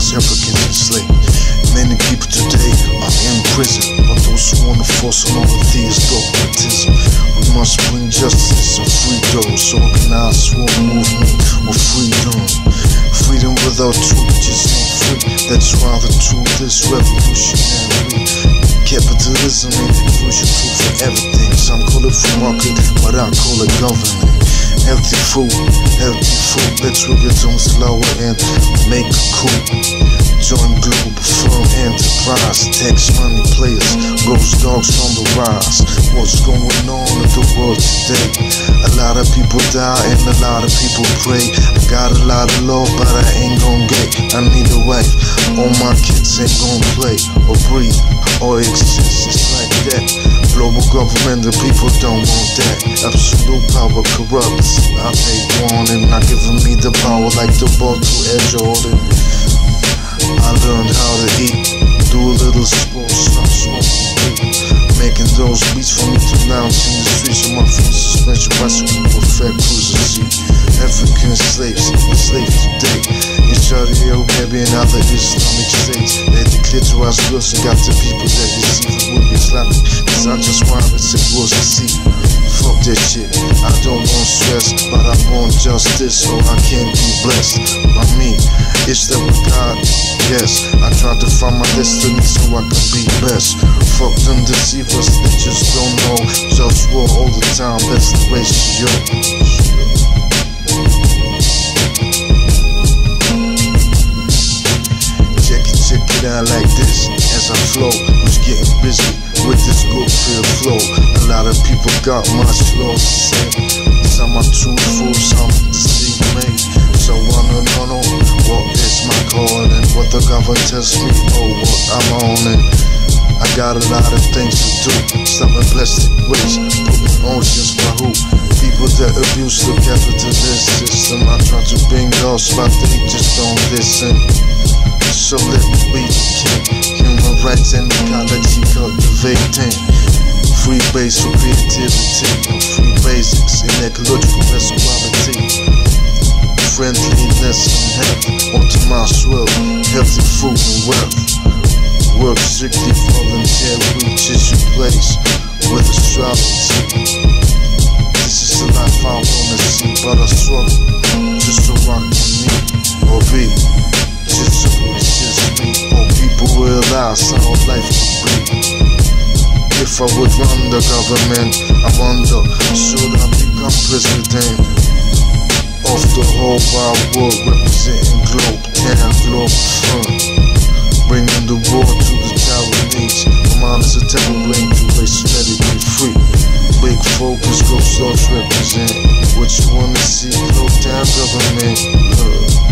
Africans enslaved. Many people today are in prison, but those who wanna force on all of these dogmatism. We must bring justice and free those organized war movement of freedom. Freedom without truth is not free. That's why the truth is revolutionary. Capitalism ain't the crucial tool for everything. Some call it free market, but I call it governing. Healthy food, let's rig it on slower and make a coup. Join Globalfirm enterprise, tax money players, GhostDogz on the rise. What's going on in the world today? A lot of people die and a lot of people pray. I got a lot of love, but I ain't gon' get. I need a wife, all my kids ain't gon' play or breathe or exist. It's like that. Global government, the people don't want that. Absolute power corrupts. I take warning, not giving me the power like the ball to Edge Jordan. I learned how to eat, do a little sports, stop smoking, making those beats for me to lounge in the streets of my feet. Suspension bicycle with fat cruiser seat. African slaves, enslaved today in Saudi Arabia and other Islamic states. They declare to us girls and got the people that deceive it will be Islamic. Cause I just wanted to was to see. Fuck that shit, I don't want stress, but I want justice so I can be blessed by me. It's that with God, yes. I try to find my destiny so I can be best. Fuck them deceivers, they just don't know. JustWar all the time, that's the ratio. Check it out like this as I flow. Who's getting busy with this good feel flow? A lot of people got much love to say. Some are truthful, some deceive me. So I wanna know what is my calling, what the government tells me, oh what I'm on. And I got a lot of things to do. Stopping plastic waste, putting oceans for who? People that abuse the capitalist system. I try to bring us, but they just don't listen. So let me be the king. Human rights and ecology cultivating. Free base for creativity, free basics in ecological equality. Friendliness and health, onto my swell. Healthy food and wealth. Work strictly volunteer, reaches your place with astrology. This is the life I wanna see, but I struggle just to rock with me or be. It's just me, or people realize how life could be. If I would run the government, I wonder, should I become president of the whole wide world, representing Globetown, Globalfirm, bringing the war to the Taiwanese. My mind is a temple link to race, let it be free. Big focus, GhostDogz represent what you wanna see. Globetown government,